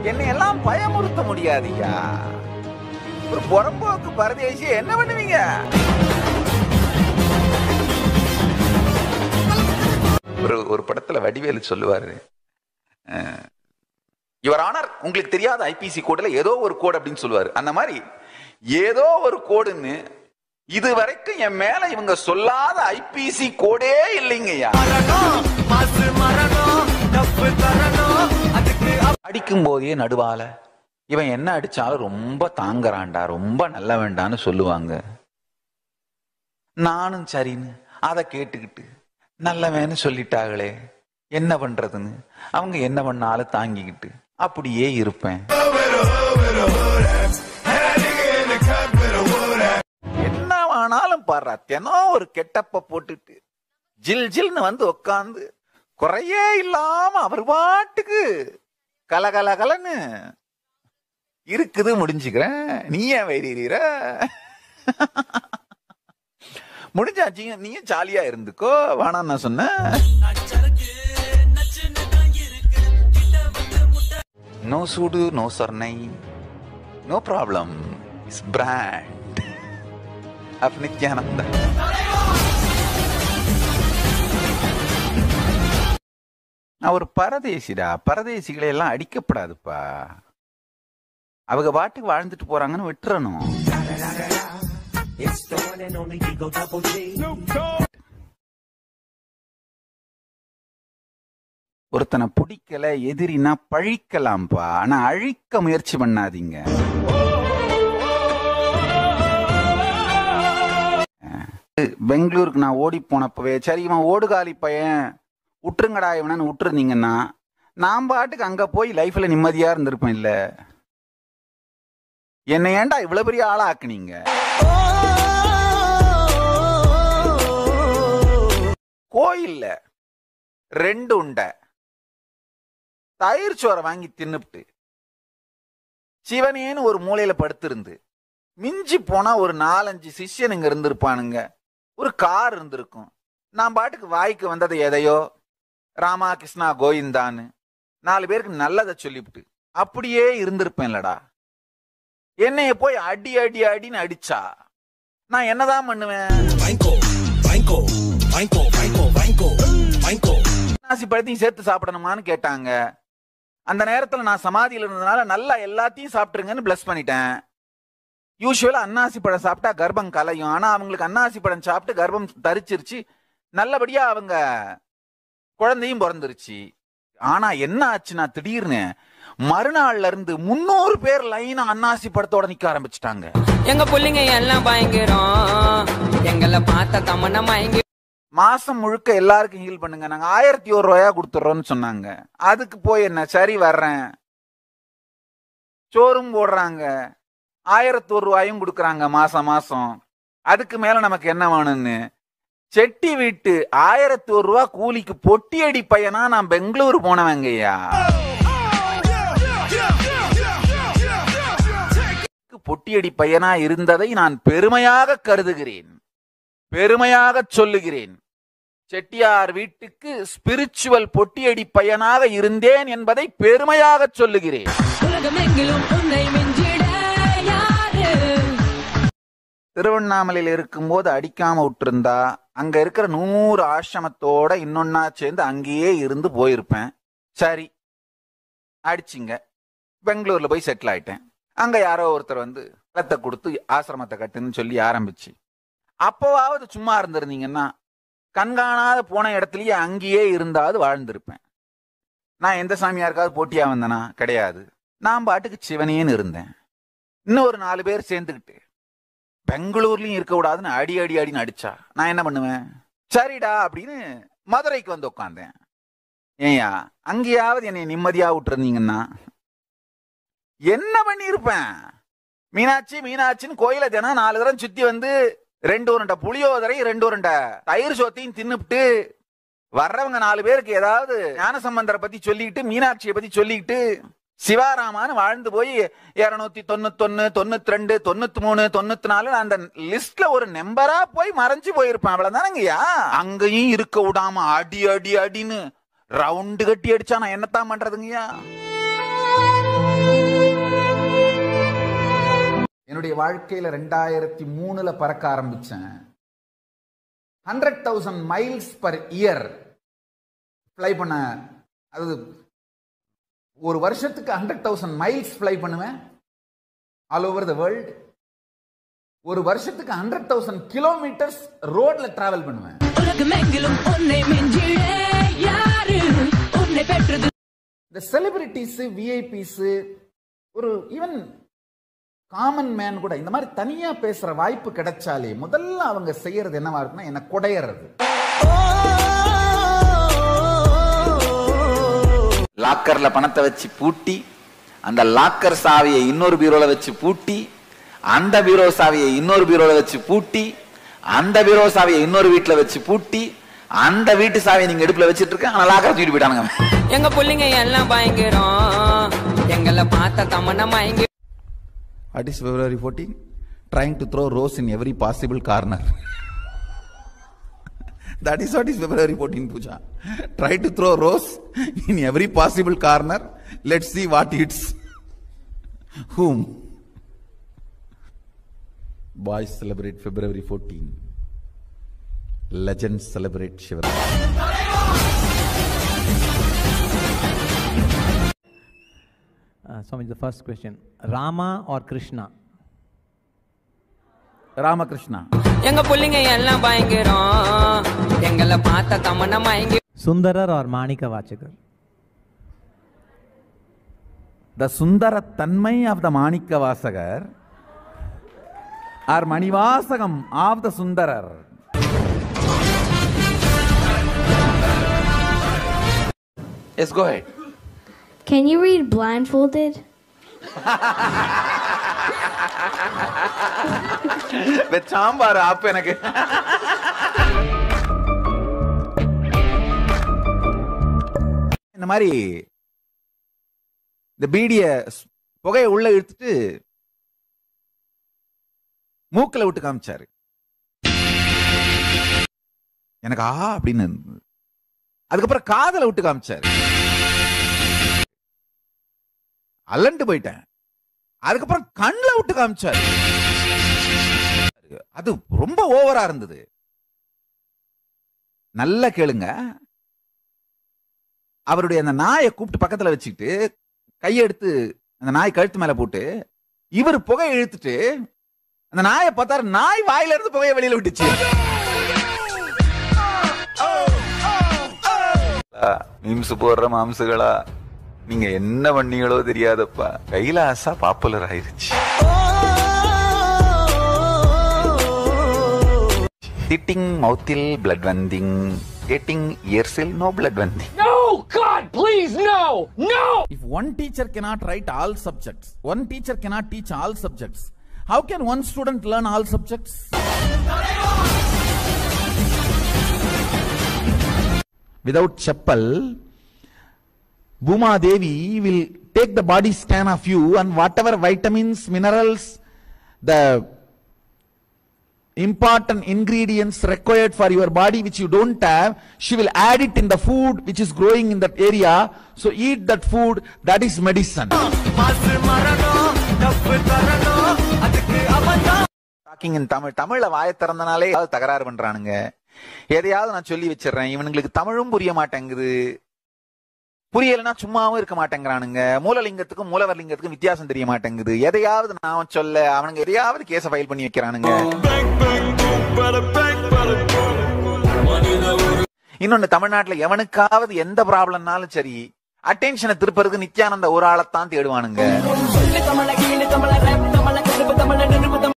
என்னை எல்லாம் பயமுறுத்த முடியாதுயா. ஒரு புறம்போக்கு பரதேசி என்ன பண்ணுவீங்க? ஒரு படத்துல வடிவேலு சொல்லுவாரு, யுவர் ஆனர் உங்களுக்கு தெரியாத ஐபிசி கோடுல ஏதோ ஒரு கோடு அப்படின்னு சொல்லுவாரு. அந்த மாதிரி ஏதோ ஒரு கோடுன்னு இது வரைக்கும் என் மேல இவங்க சொல்லாத ஐபிசி கோடே இல்லைங்கய்யா. அடிக்கும் போதே நடுவால இவன் என்ன அடிச்சாலும் ரொம்ப தாங்கறான்டா, ரொம்ப நல்ல வேண்டான்னு சொல்லுவாங்க. நானும் சரின்னு அதை கேட்டுக்கிட்டு நல்லவேன்னு சொல்லிட்டாங்களே என்ன பண்றதுன்னு அவங்க என்ன பண்ணாலும் தாங்கிக்கிட்டு அப்படியே இருப்பேன். என்ன வேணாலும் பாடுறா, தினம் ஒரு கெட்டப்ப போட்டுட்டு ஜில் ஜில்னு வந்து உக்காந்து குறையே இல்லாம அவர் பாட்டுக்கு கலகலகலன்னு இருக்குது. முடிஞ்சுக்கிறேன், நீ ஏன் வைரீர முடிஞ்சாச்சு, நீயும் ஜாலியா இருந்துக்கோ, வேணாம் நான் சொன்னேன். நோ சூடு நோ சொர்ணை no problem is brand of Nithyananda. நான் ஒரு பரதேசிடா, பரதேசிகளை எல்லாம் அடிக்கப்படாதுப்பா. அவங்க பாட்டுக்கு வாழ்ந்துட்டு போறாங்கன்னு விட்டுறணும். ஒருத்தனை பிடிக்கல எதிரினா பழிக்கலாம்பா, ஆனா அழிக்க முயற்சி பண்ணாதீங்க. பெங்களூருக்கு நான் ஓடி போனப்பவே சரி இவன் ஓடுகாலி பையன் விட்டுருங்கடா இவனு விட்டுருந்தீங்கன்னா நான் பாட்டுக்கு அங்க போய் லைஃப்ல நிம்மதியா இருந்திருப்பேன். இல்ல என்ன ஏன்டா இவ்வளவு பெரிய ஆளா ஆக்குனீங்க? கோயில்ல 2 உண்டை தயிர் சோறை வாங்கி தின்னுப்ட்டு சிவனேன்னு ஒரு மூலையில படுத்திருந்து மிஞ்சி போனா ஒரு 4-5 சிஷ்யனுங்க இருந்திருப்பானுங்க, ஒரு கார் இருந்திருக்கும். நான் பாட்டுக்கு வாய்க்கு வந்ததை எதையோ ராமா கிருஷ்ணா கோவிந்தான்னு 4 பேருக்கு நல்லதை சொல்லிவிட்டு அப்படியே இருந்திருப்பேன்லடா. என்னைய போய் அடி அடி அடின்னு அடிச்சா நான் என்னதான் பண்ணுவேன்? அன்னாசி பழத்தையும் சேர்த்து சாப்பிடணுமான்னு கேட்டாங்க. அந்த நேரத்துல நான் சமாதியில இருந்ததுனால நல்லா எல்லாத்தையும் சாப்பிட்டுருங்கன்னு பிளஸ் பண்ணிட்டேன். யூசுவலா அன்னாசி பழம் சாப்பிட்டா கர்ப்பம் கலையும், ஆனா அவங்களுக்கு அன்னாசி பழம் சாப்பிட்டு கர்ப்பம் தரிச்சிருச்சு, நல்லபடியா அவங்க குழந்தையும் பிறந்துருச்சு. ஆனா என்ன ஆச்சுன்னா திடீர்னு மறுநாள்ல இருந்து 300 பேர் லைனா அன்னாசி பழத்தோட நிக்க ஆரம்பிச்சுட்டாங்க. எங்க புள்ளிங்க எல்லாம் பயங்கரம், எங்களை பார்த்த தமன்னா மயங்கி மாசம் முழுக்க எல்லாருக்கும் ஹீல் பண்ணுங்க, நாங்க 1001 ரூபாயா கொடுத்துறோம்னு சொன்னாங்க. அதுக்கு போய் என்ன சரி வர்றேன், சோறும் போடுறாங்க, 1001 ரூபாயும் கொடுக்குறாங்க மாசம் மாசம். அதுக்கு மேல நமக்கு என்ன வேணும்னு செட்டி வீட்டு 1001 ரூபா கூலிக்கு பொட்டி அடி பையனா நான் பெங்களூர் போனவங்கய்யா. பொட்டியடி பையனா இருந்ததை நான் பெருமையாக கருதுகிறேன், பெருமையாக சொல்லுகிறேன். செட்டியார் வீட்டுக்கு ஸ்பிரிச்சுவல் பொட்டியடி பையனாக இருந்தேன் என்பதை பெருமையாக சொல்லுகிறேன். திருவண்ணாமலையில் இருக்கும்போது அடிக்காம விட்டுருந்தா அங்க இருக்கிற 100 ஆசிரமத்தோட இன்னொன்னா சேர்ந்து அங்கேயே இருந்து போயிருப்பேன். சரி அடிச்சிங்க, பெங்களூர்ல போய் செட்டில் ஆயிட்டேன். அங்க யாரோ ஒருத்தர் வந்து நிலத்தை கொடுத்து ஆசிரமத்தை கட்டுன்னு சொல்லி ஆரம்பிச்சு, அப்போவாவது சும்மா இருந்திருந்தீங்கன்னா கண்காணாத போன இடத்துலயே அங்கேயே இருந்தாவது வாழ்ந்திருப்பேன். நான் எந்த சாமியாருக்காவது போட்டியா வந்தேனா? கிடையாது. நான் பாட்டுக்கு சிவனேன்னு இருந்தேன். இன்னும் ஒரு 4 பேர் சேர்ந்துக்கிட்டு பெங்களூர்லயும் இருக்க கூடாதுன்னு அடி அடி அடின்னு அடிச்சா நான் என்ன பண்ணுவேன்? சரிடா அப்படின்னு மதுரைக்கு வந்து உட்காந்தேன். ஏயா அங்கேயாவது என்னை நிம்மதியா விட்டுருந்தீங்கன்னா என்ன பண்ணிருப்பேன்? மீனாட்சி மீனாட்சின்னு கோயில தினம் 4 தரம் சுத்தி வந்து 2 உருண்டை புளியோதரை 2 உருண்டை தயிர் சோத்தையும் தின்னுப்ட்டு வர்றவங்க 4 பேருக்கு ஏதாவது ஞானசம்பந்தரை பத்தி சொல்லிக்கிட்டு மீனாட்சியை பத்தி சொல்லிக்கிட்டு சிவாராமான்னு வாழ்ந்து போய் 291, 92, 93, 94 அந்த லிஸ்ட்ல ஒரு நம்பரா போய் மறைஞ்சு போயிருப்பேன். அவ்வளவுதானங்கய்யா. அங்கேயும் இருக்க விடாம அடி அடி அடின்னு ரவுண்டு கட்டி அடிச்சா நான் என்னத்தான் பண்றதுங்கய்யா? வாழ்க்கையில 2003 பறக்க ஆரம்பிச்சேன். 100,000 மைல்ஸ் பர் இயர் ஃப்ளை பண்ண, அது ஒரு வருஷத்துக்கு 100,000 மைல்ஸ் ஃப்ளை பண்ணுவேன் ஆல் ஓவர் த வேர்ல்ட். ஒரு வருஷத்துக்கு 100,000 கிலோமீட்டர்ஸ் ரோட்ல டிராவல் பண்ணுவேன். இந்த செலிபிரிட்டிஸ், விஐபிஸ், ஒரு ஈவன் காமன் மேன் கூட இந்த மாதிரி தனியா பேசுற வாய்ப்பு கிடைச்சாலே முதல்ல அவங்க செய்யறது என்னவா இருக்குன்னா என்ன கொடையறது. லாக்கர்ல பணத்தை வச்சு பூட்டி, அந்த லாக்கர் சாவியை இன்னொரு பீரோல வச்சு பூட்டி, அந்த பீரோ சாவியை இன்னொரு பீரோல வச்சு பூட்டி, அந்த பீரோ சாவியை இன்னொரு வீட்டுல வச்சு பூட்டி, அந்த வீட்டு சாவியை நீங்க இடுப்புல வச்சிட்டு இருக்க, ஆனா லாக்கரை தூக்கிட்டு போயிட்டானுங்க. எங்க புள்ளிங்க எல்லாம் பயங்கரம், எங்களை பார்த்த தமன்னா மயங்கி. What is February 14? Trying to throw rose in every possible corner. That is what is February 14, Pooja. Try to throw rose in every possible corner. Let's see what hits whom. Boys celebrate February 14. Legends celebrate Shivratri. Swami, the first question, Rama or Krishna? Ramakrishna. எங்க புள்ளிங்க எல்லாம் பயங்கரம், எங்களை பார்த்த தமன்னா மயங்கி. Sundarar or Manika Vachakar? The Sundara Tanmay of the Manika Vasagar or Manivasagam of the Sundarar. Yes, go ahead. Can you read blindfolded? Sambar ஆப் எனக்கு. இந்த மாதிரி இந்த பீடிய புகையை உள்ள இழுத்துட்டு மூக்கல விட்டு காமிச்சாரு. எனக்கு அப்படின்னு. அதுக்கப்புறம் காதல விட்டு காமிச்சாரு. அல்லண்டு போயிட்டேன். அதுக்கப்புறம் கண்ணுல விட்டு காமிச்சாரு. அது ரொம்ப ஓவரா இருந்தது. நல்லா கேளுங்க. அவருடைய அந்த நாயை கூப்பிட்டு பக்கத்துல வச்சுக்கிட்டு கையெடுத்து அந்த நாய் கழுத்து மேல போட்டு இவர் புகை இழுத்துட்டு அந்த நாயை பார்த்தாரு. நாய் வாயில இருந்து புகையை வெளியில விட்டுச்சு. மீம்ஸ் போடுற மாம்சுகளா, நீங்க என்ன பண்ணீங்களோ தெரியாதப்பா, கைலாசா பாப்புலர் ஆயிருச்சு. சிட்டிங் மவுத்தில் பிளட் வந்திங், getting earsil no blood vending. No, God, please, no, no. If one teacher cannot write all subjects, one teacher cannot teach all subjects, how can one student learn all subjects? Without chappal, Bhuma Devi will take the body scan of you, and whatever vitamins, minerals, the important ingredients required for your body which you don't have, she will add it in the food which is growing in that area. So eat that food, that is medicine. Talking in Tamil, தமிழ்ல வாயை திறந்தனாலே தகராறு பண்றானுங்க. எதையாவது நான் சொல்லி வச்சிடறேன், இவனுங்களுக்கு தமிழும் புரிய மாட்டேங்குது. புரியலன்னா சும்மாவும் இருக்க மாட்டேங்கிறானுங்க. மூலலிங்கத்துக்கும் மூலவர்லிங்கத்துக்கும் வித்தியாசம் தெரிய மாட்டேங்குது. எதையாவது நான் சொல்ல அவனுங்க எதையாவது கேஸை ஃபைல் பண்ணி வைக்கிறானுங்க. இன்னொன்னு, தமிழ்நாட்டுல எவனுக்காவது எந்த ப்ராப்ளம்னாலும் சரி, அட்டென்ஷனை திருப்பறதுக்கு நித்யானந்த ஒரு ஆளைத்தான் தேடுவானுங்க.